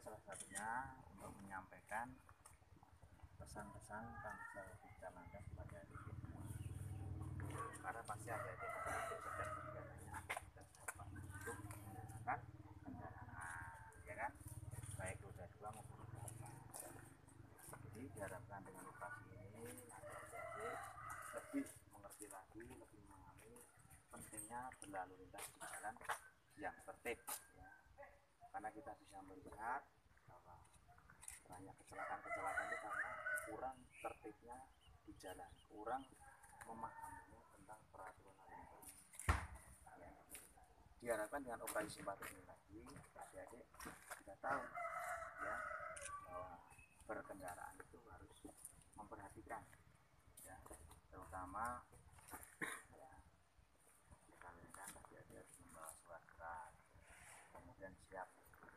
salah satunya untuk menyampaikan pesan-pesan Tangsel Kecamatan kepada adik semua. Karena pasti ada adik sedang berjalannya untuk menggunakan kendaraan, ya kan, baik roda 2 maupun roda 4. Jadi diharapkan dengan operasi ini nanti adik-adik lebih mengerti lagi, lebih memahami pentingnya berlalu lintas di jalan yang tertib, ya. Karena kita bisa melihat bahwa banyak kecelakaan itu karena kurang tertibnya di jalan, kurang memahaminya tentang peraturan lalu lintas. Ya. Diharapkan dengan operasi simpatik ini lagi adik-adik kita tahu, ya, bahwa berkendaraan itu harus memperhatikan, ya, terutama ya, kalian kan adik-adik harus membawa surat keras, kemudian siap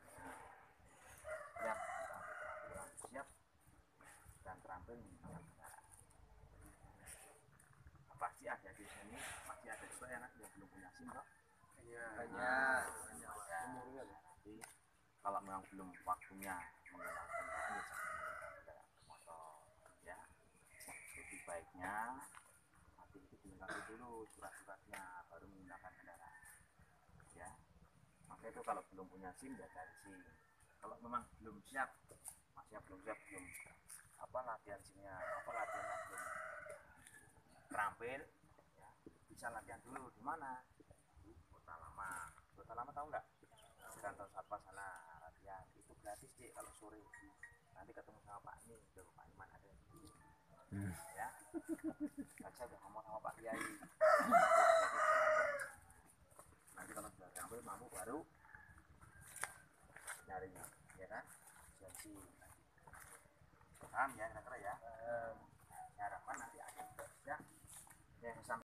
dan terampil menggunakan kendaraan. Pasti ada di sini, masih ada juga yang belum punya SIM, kok. Iya, banyak. Jadi kalau memang belum waktunya menggunakan kendaraan, ya jangan menggunakan motor, ya. Lebih baiknya nanti itu dilengkapi dulu surat-suratnya baru menggunakan kendaraan, ya. Maka itu kalau belum punya SIM ya cari SIM. Kalau memang belum siap, belum latihan SIM-nya, latihannya belum terampil, ya, bisa latihan dulu di mana? Di Kota Lama. Kota Lama tahu nggak? Di kantor satpam sana latihan. Itu gratis deh kalau sore. Nanti ketemu sama Pak ini, Pak Iman ada. Ya. Kan saya udah ngomong sama Pak Kiai. Nanti kalau sudah terampil mampu baru nyarinya, ya kan? Jadi paham ya kira-kira ya. Harapan nanti ada ya.